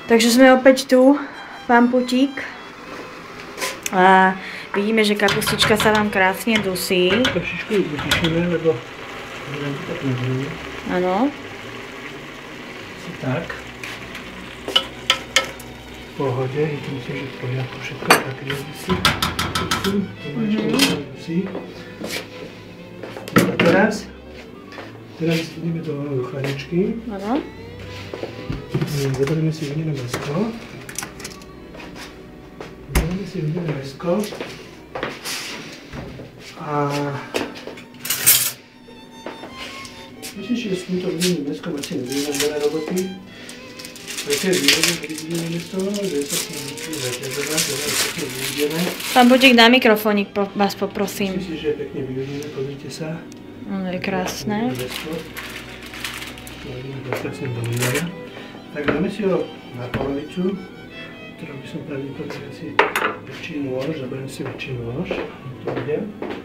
Takže sme opäť tu, pán Putík. A vidíme, že kapustička sa vám krásne dusí. Trošičku utišíme, lebo tak nebudú. Áno. Asi tak. V pohode, myslím si, že v poriadku všetko tak dusí. Dusí. A teraz ideme do chladničky. Áno. Zoberieme si udené mäsko. A myslím, že s týmto udeným mäskom asi nebudeme veľa roboty. Také vyudené mäsko, že sa s ním musíme zaťažovať, pekne vyudené. Pán Putík, na mikrofónik vás poprosím. Myslím si, že je pekne vyudené, pozrite sa. Je krásne. Tak dáme si ho na polovicu, ktorú by som pravdepodobne asi väčší nôž, zaberiem si väčší nôž, to budem.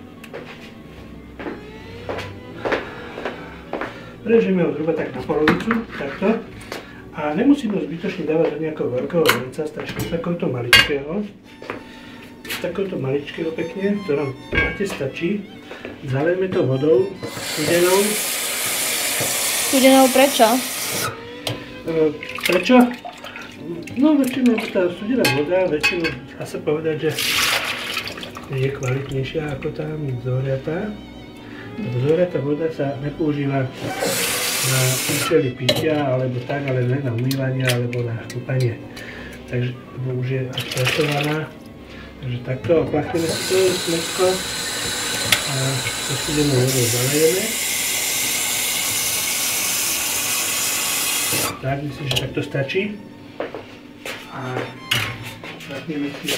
Režíme ho zhruba tak na polovicu, takto. A nemusíme ho zbytočne dávať do nejakého veľkého hrnca, stačí z takéhoto maličkého. Z takéhoto maličkého pekne, v ktorom máte stačí. Zalejeme to vodou studenou. Studenou prečo? Prečo? No väčšinou tá studená voda, väčšinou dá sa povedať, že je kvalitnejšia ako tá zohriatá. Zohriatá voda sa nepoužíva na účely pitia, alebo tak, ale len na umývanie, alebo na kúpanie. Takže už je spracovaná. Takže takto oplachneme si to mäsko a to studenou vodou zalejeme. Tak, myslím, že takto stačí. A zapneme si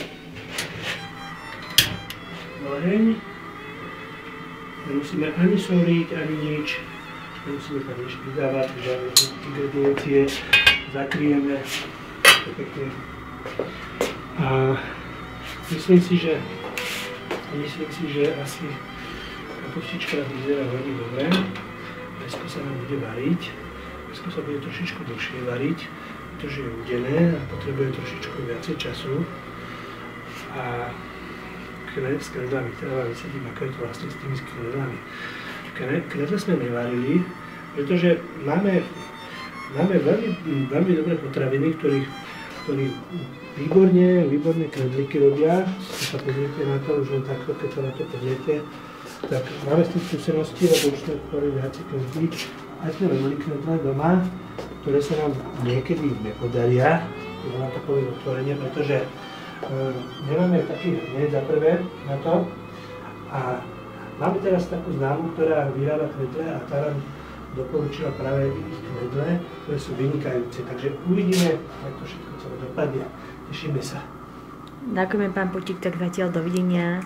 oheň. Nemusíme ani soliť, ani nič. Nemusíme tam nič pridávať, žiadne ingrediencie. Zakryjeme to pekne. A myslím si, že asi kapustička vyzerá veľmi dobre. Mäsko sa nám bude variť. Mäsko sa bude trošičku dlhšie variť, pretože je udené a potrebuje trošičku viacej času. A s knedlami, teda vám vysvetlím, ako je to vlastne s tými knedlami. Knedle sme nevarili, pretože máme veľmi dobré potraviny, ktorí výborne knedlíky robia. Keď sa pozriete na to, už len takto, keď sa na to pozriete, tak máme s tým skúsenosti, lebo už sme tvorili viacej knedlík. Aj sme robili knedle doma, ktoré sa nám niekedy nepodaria, keď nám to poviem otvorenie, pretože nemáme taký hneď za prvé na to. A máme teraz takú známu, ktorá vyrába knedle a tá nám doporučila práve ich knedle, ktoré sú vynikajúce. Takže uvidíme, ako to všetko celé dopadne. Tešíme sa. Ďakujeme, pán Putík, tak zatiaľ dovidenia.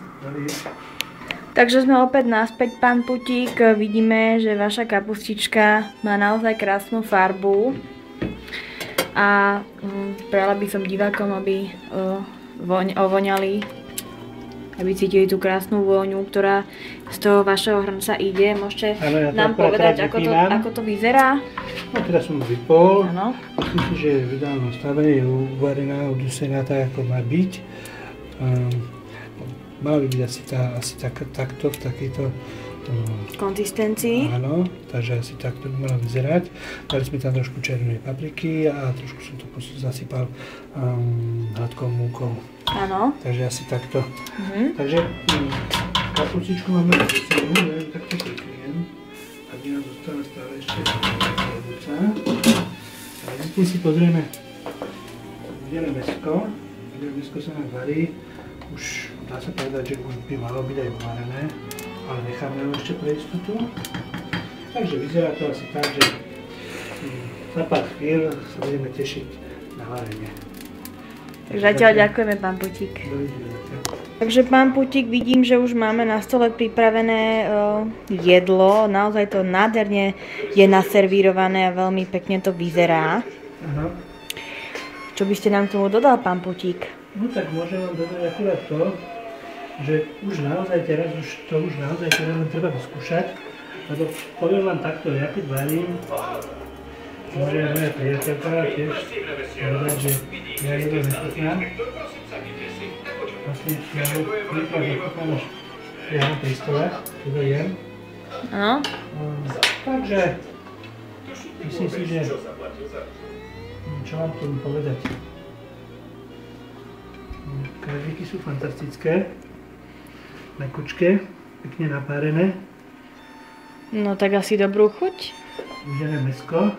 Takže sme opäť naspäť, pán Putík. Vidíme, že vaša kapustička má naozaj krásnu farbu. A prala by som divákom, aby ovoňali, aby cítili tú krásnu vôňu, ktorá z toho vašeho hrnca ide. Môžete nám povedať, ako to vyzerá? No teraz som vypol. Áno. Myslím si, že je v ideálnom stave, je uvarená, udusená tak, ako má byť. Mala by byť asi takto, v takejto konzistencii. Áno, takže asi takto by mala vyzerať. Dali sme tam trošku červenej papriky a trošku som to zasypal hladkou múkou. Áno. Takže asi takto. Takže kapustičku máme udusenú, neviem, takto prikryjem. Aby nám zostala stále ešte ledúca. A medzi si pozrieme udené mäsko. Udené mäsko sa nám varí. Už dá sa povedať, že už by malo byť aj uvarené, ale necháme ho ešte pre istotu. Takže vyzerá to asi tak, že za pár chvíľ sa budeme tešiť na varenie. Takže zatiaľ ďakujeme, pán Putík. Takže pán Putík, vidím, že už máme na stole pripravené jedlo. Naozaj to nádherne je naservírované a veľmi pekne to vyzerá. Aha. Čo by ste nám k tomu dodal, pán Putík? No tak môžem vám dodať akurát to, že už naozaj teraz len treba vyskúšať, lebo poviem vám takto, ja keď varím, Môže moja priateľka tiež povedať, že ja jedlo nechutnám. Vlastne ja ho príklad nechutnám už priamo pri stole, keď ho jem. Áno. Takže myslím si, že čo mám k tomu povedať. Krédliky sú fantastické, mekučké, pekne napárené. No tak asi dobrú chuť. Udené mäsko.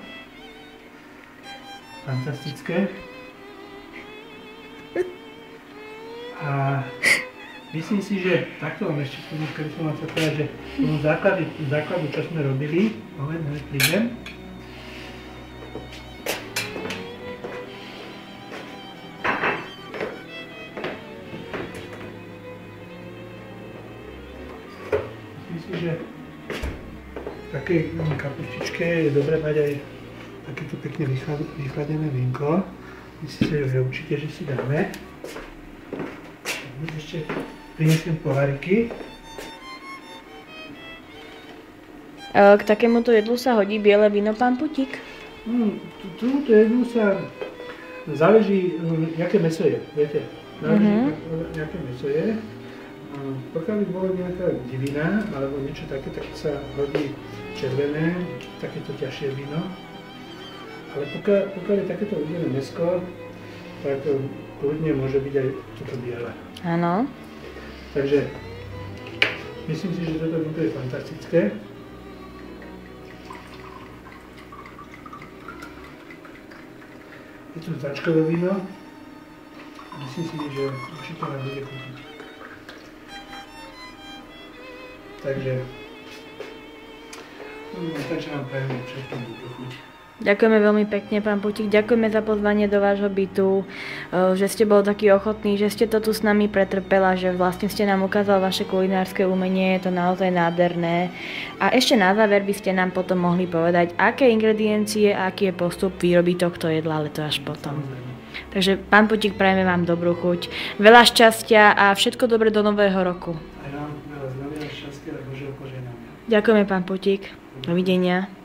Fantastické. A myslím si, že takto vám ešte keby som vám chcel povedať, že tomu základu, čo sme robili, moment, prídem. Myslím si, že v takej kapustičke je dobré mať aj takéto pekne vychladené vínko. Myslím si, že určite, že si dáme. Ešte prinesiem poháriky. K takémuto jedlu sa hodí biele víno, pán Putík? Tomuto jedlu sa záleží, aké mäso je, viete. Záleží, aké mäso je. Pokiaľ by bolo nejaká divina, alebo niečo také, tak sa hodí červené, takéto ťažšie víno. Ale pokiaľ je takéto udené mäsko, tak kľudne môže byť aj toto biele. Áno. Takže myslím si, že toto víno je fantastické. Je to značkové víno. Myslím si, že určite nám bude chutiť. Takže vám prajem všetkým dobrú chuť. Ďakujeme veľmi pekne, pán Putík. Ďakujeme za pozvanie do vášho bytu, že ste bol taký ochotný, že ste to tu s nami pretrpela, že vlastne ste nám ukázal vaše kulinárske umenie, je to naozaj nádherné. A ešte na záver by ste nám potom mohli povedať, aké ingrediencie a aký je postup výroby tohto jedla, ale to až potom. Takže, pán Putík, prajeme vám dobrú chuť, veľa šťastia a všetko dobré do nového roku. Aj vám veľa zdravia, šťastia a Božieho požehnania. Ďakujeme, pán Putík. Dovidenia.